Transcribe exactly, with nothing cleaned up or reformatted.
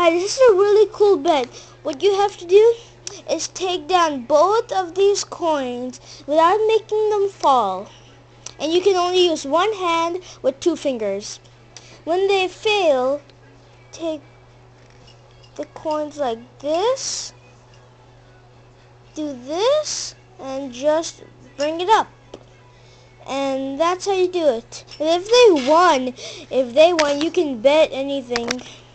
Guys, this is a really cool bet. What you have to do is take down both of these coins without making them fall. And you can only use one hand with two fingers. When they fail, take the coins like this, do this, and just bring it up. And that's how you do it. And if they won, if they won, you can bet anything.